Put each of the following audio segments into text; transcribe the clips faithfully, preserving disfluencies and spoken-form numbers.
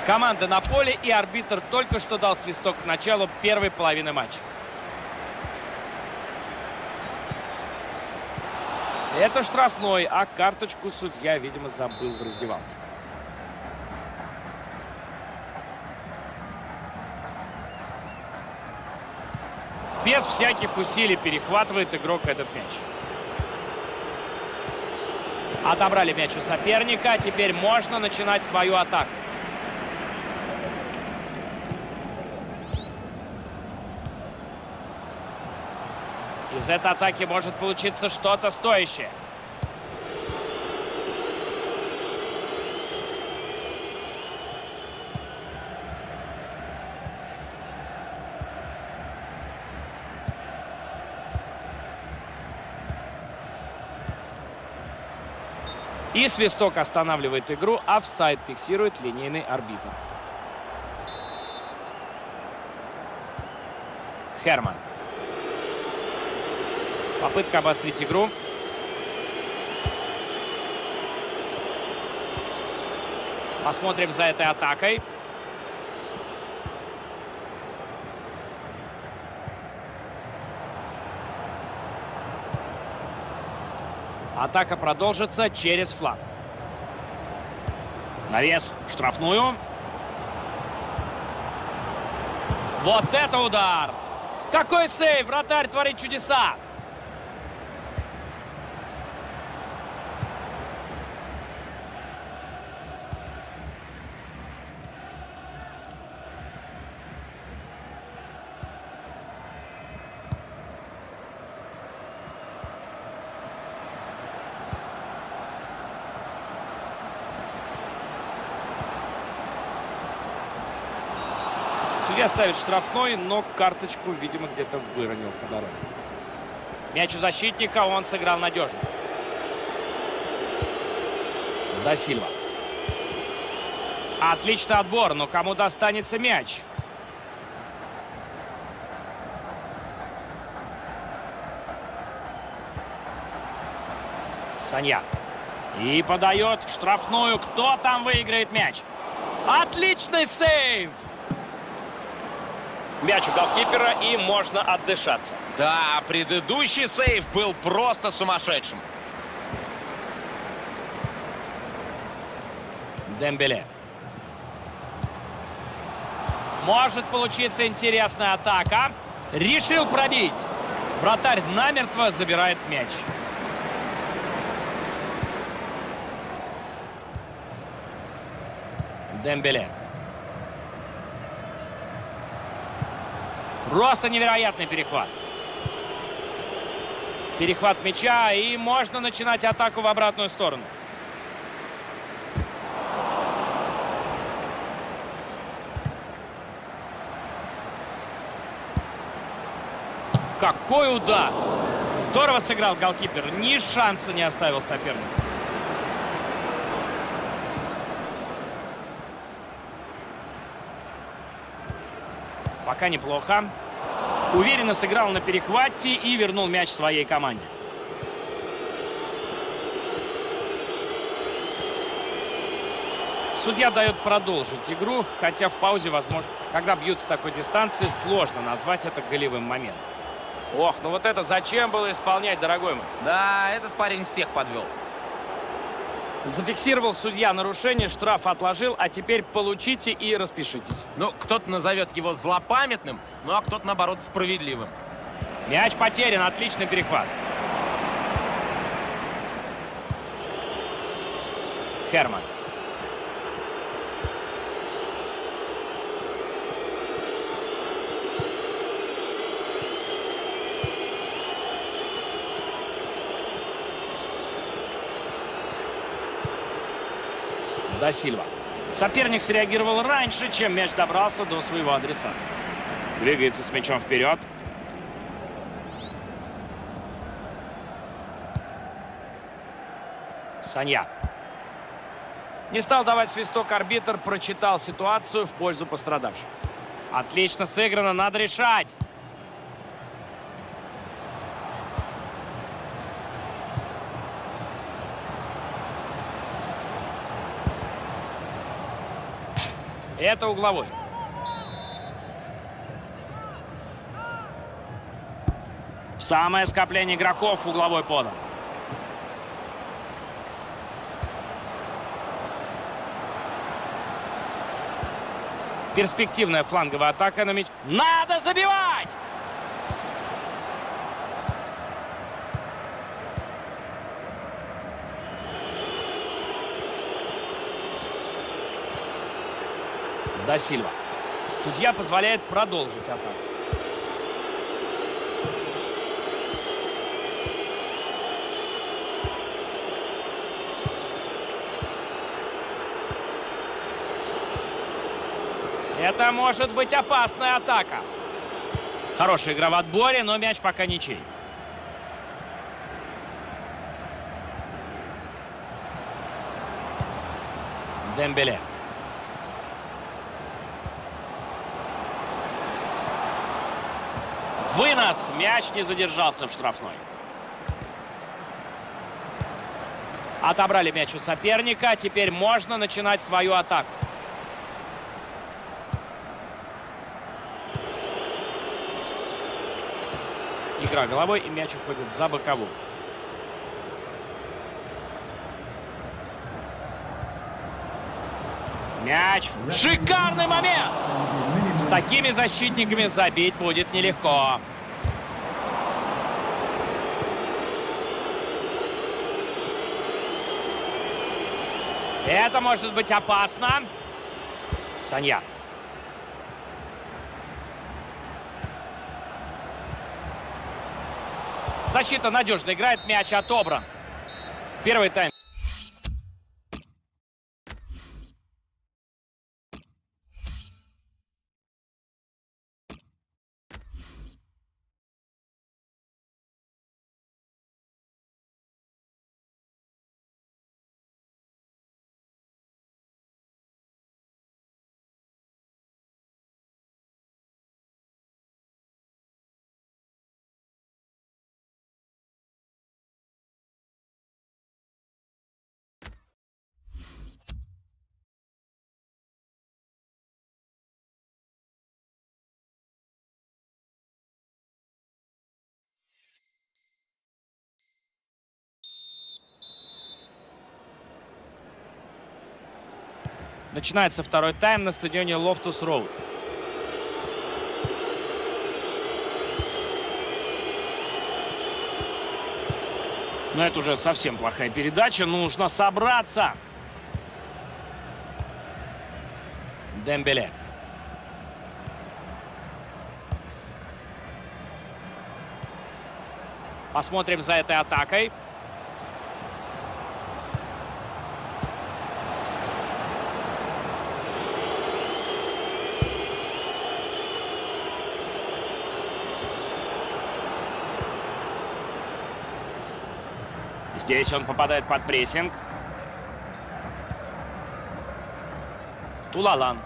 Команда на поле, и арбитр только что дал свисток к началу первой половины матча. Это штрафной, а карточку судья, видимо, забыл в раздевалке. Без всяких усилий перехватывает игрок этот мяч. Отобрали мяч у соперника, теперь можно начинать свою атаку. Из этой атаки может получиться что-то стоящее. И свисток останавливает игру, офсайд фиксирует линейный арбитр. Херман. Попытка обострить игру. Посмотрим за этой атакой. Атака продолжится через фланг. Навес в штрафную. Вот это удар! Какой сейв! Вратарь творит чудеса! Судья ставит штрафной, но карточку, видимо, где-то выронил по дороге. Мяч у защитника, он сыграл надежно. Да Сильва. Отличный отбор, но кому достанется мяч? Санья. И подает в штрафную. Кто там выиграет мяч? Отличный сейв! Мяч у голкипера, и можно отдышаться. Да, предыдущий сейв был просто сумасшедшим. Дембеле. Может получиться интересная атака. Решил пробить. Вратарь намертво забирает мяч. Дембеле. Просто невероятный перехват. Перехват мяча, и можно начинать атаку в обратную сторону. Какой удар! Здорово сыграл голкипер. Ни шанса не оставил сопернику. Пока неплохо. Уверенно сыграл на перехвате и вернул мяч своей команде. Судья дает продолжить игру, хотя в паузе, возможно, когда бьют с такой дистанции, сложно назвать это голевым моментом. Ох, ну вот это зачем было исполнять, дорогой мой? Да, этот парень всех подвел. Зафиксировал судья нарушение, штраф отложил, а теперь получите и распишитесь. Ну, кто-то назовет его злопамятным, ну а кто-то, наоборот, справедливым. Мяч потерян, отличный перехват. Херман. Да Сильва. Соперник среагировал раньше, чем мяч добрался до своего адресата. Двигается с мячом вперед. Санья. Не стал давать свисток арбитр, прочитал ситуацию в пользу пострадавших. Отлично сыграно, надо решать. Это угловой. В самое скопление игроков угловой подан. Перспективная фланговая атака на мяч. Надо забивать! Да Сильва. Судья позволяет продолжить атаку. Это может быть опасная атака. Хорошая игра в отборе, но мяч пока ничей. Дембеле. Вынос. Мяч не задержался в штрафной. Отобрали мяч у соперника. Теперь можно начинать свою атаку. Игра головой, и мяч уходит за боковую. Мяч. Шикарный момент! С такими защитниками забить будет нелегко. Это может быть опасно. Санья. Защита надежно играет, мяч отобран. Первый тайм. Начинается второй тайм на стадионе Лофтус Роуд. Но это уже совсем плохая передача. Нужно собраться. Дембеле. Посмотрим за этой атакой. Здесь он попадает под прессинг. Тулалан.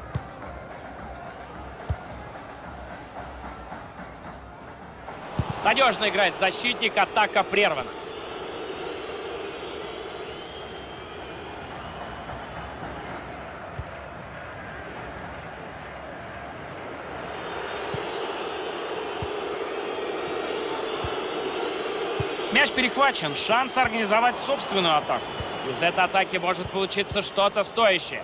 Надежно играет защитник. Атака прервана. Мяч перехвачен. Шанс организовать собственную атаку. Из этой атаки может получиться что-то стоящее.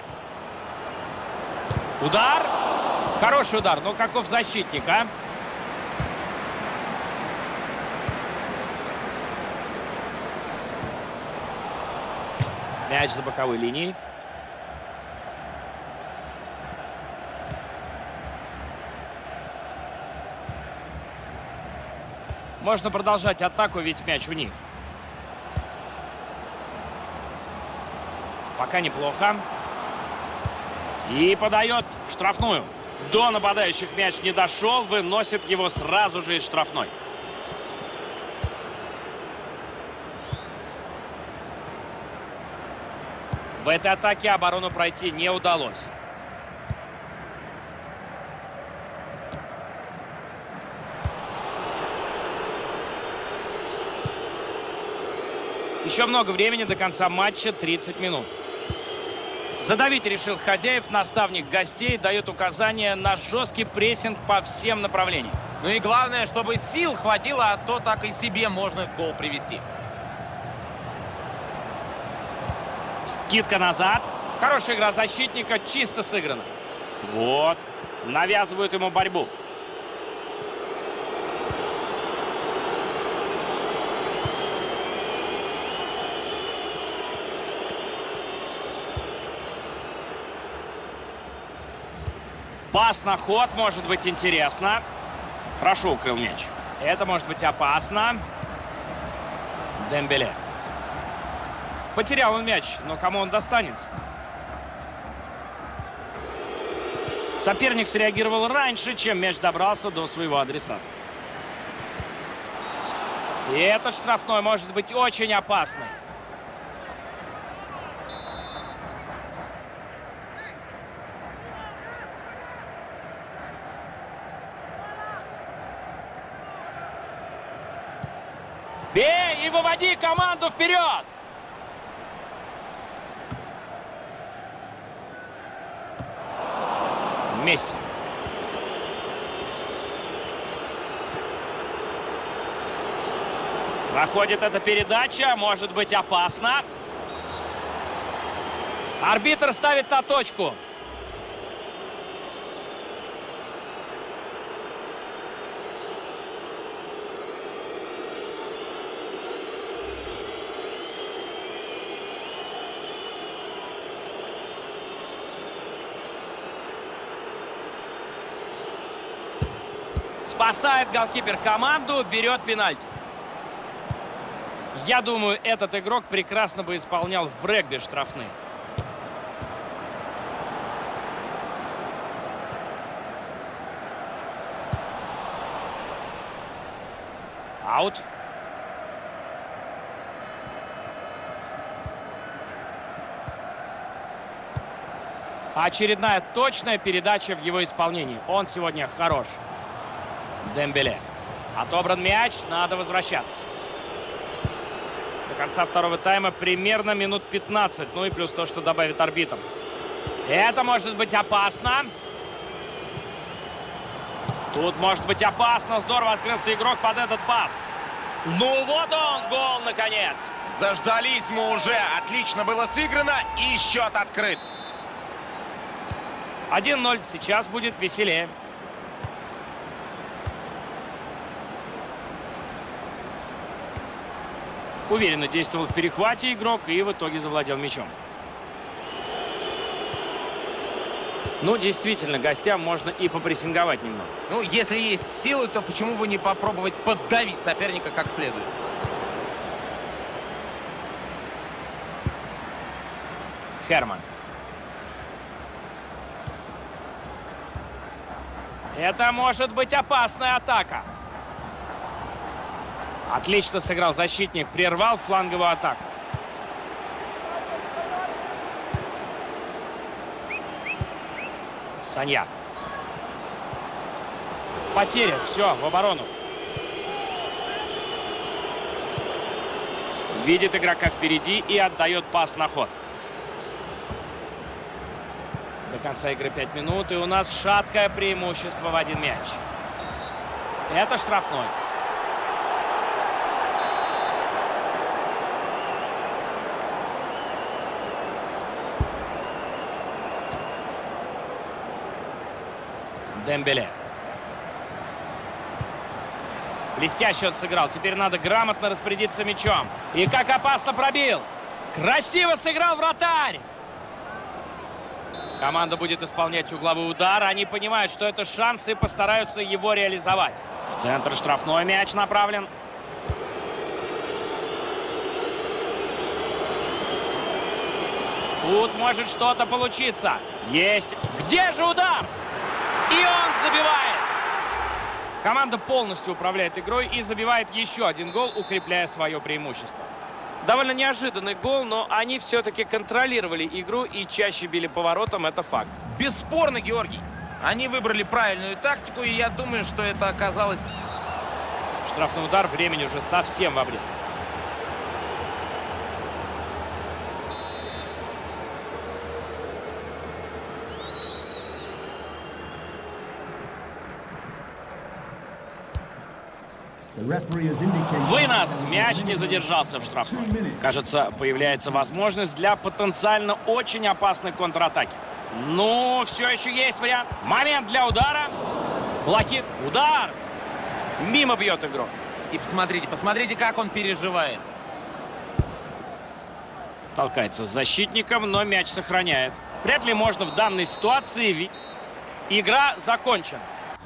Удар. Хороший удар. Но каков защитник, а? Мяч за боковой линией. Можно продолжать атаку, ведь мяч у них. Пока неплохо. И подает в штрафную. До нападающих мяч не дошел. Выносит его сразу же из штрафной. В этой атаке оборону пройти не удалось. Еще много времени до конца матча, тридцать минут. Задавить решил хозяев, наставник гостей дает указания на жесткий прессинг по всем направлениям. Ну и главное, чтобы сил хватило, а то так и себе можно гол привести. Скидка назад. Хорошая игра защитника, чисто сыграна. Вот. Навязывают ему борьбу. Пас на ход может быть интересно. Хорошо укрыл мяч. Это может быть опасно. Дембеле. Потерял он мяч, но кому он достанется? Соперник среагировал раньше, чем мяч добрался до своего адресата. И этот штрафной может быть очень опасный. Бей и выводи команду вперед! Месси. Проходит эта передача, может быть опасно. Арбитр ставит на точку. Спасает голкипер команду, берет пенальти. Я думаю, этот игрок прекрасно бы исполнял в регби штрафные. Аут. Очередная точная передача в его исполнении. Он сегодня хорош. Дембеле. Отобран мяч, надо возвращаться. До конца второго тайма примерно минут пятнадцать. Ну и плюс то, что добавит арбитр. Это может быть опасно. Тут может быть опасно. Здорово открылся игрок под этот пас. Ну вот он, гол наконец. Заждались мы уже. Отлично было сыграно и счет открыт. один ноль. Сейчас будет веселее. Уверенно действовал в перехвате игрок и в итоге завладел мячом. Ну, действительно, гостям можно и попрессинговать немного. Ну, если есть силы, то почему бы не попробовать поддавить соперника как следует? Херман. Это может быть опасная атака. Отлично сыграл защитник, прервал фланговую атаку. Санья. Потеря, все, в оборону. Видит игрока впереди и отдает пас на ход. До конца игры пять минут, и у нас шаткое преимущество в один мяч. Это штрафной. Дембеле. Блестяще он сыграл. Теперь надо грамотно распорядиться мячом. И как опасно пробил. Красиво сыграл вратарь. Команда будет исполнять угловой удар. Они понимают, что это шанс, и постараются его реализовать. В центр штрафной мяч направлен. Тут может что-то получиться. Есть. Где же удар? И он забивает. Команда полностью управляет игрой и забивает еще один гол, укрепляя свое преимущество. Довольно неожиданный гол, но они все-таки контролировали игру и чаще били по воротам, это факт. Бесспорно, Георгий. Они выбрали правильную тактику, и я думаю, что это оказалось... Штрафной удар, времени уже совсем в обрез. Вынос. Мяч не задержался в штрафной. Кажется, появляется возможность для потенциально очень опасной контратаки. Ну, все еще есть вариант. Момент для удара. Блоки. Удар. Мимо бьет игрок. И посмотрите, посмотрите, как он переживает. Толкается с защитником, но мяч сохраняет. Вряд ли можно в данной ситуации... Игра закончена.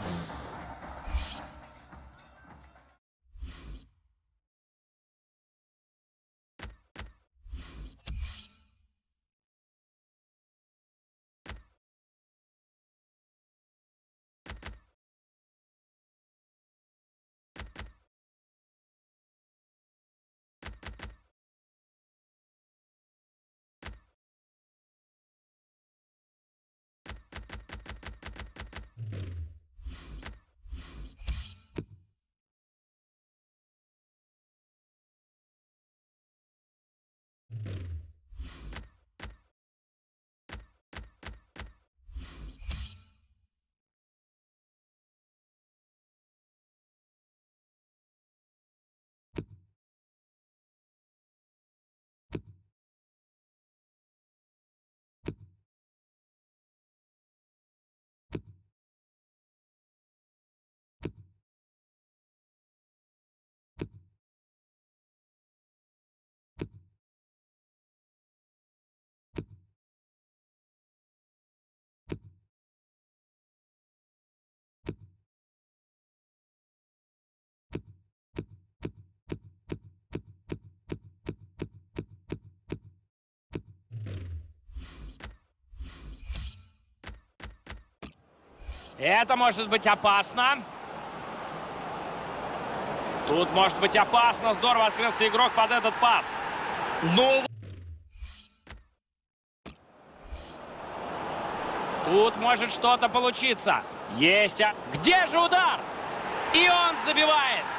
Это может быть опасно. Тут может быть опасно. Здорово открылся игрок под этот пас. Ну... Тут может что-то получиться. Есть. Где же удар? И он забивает.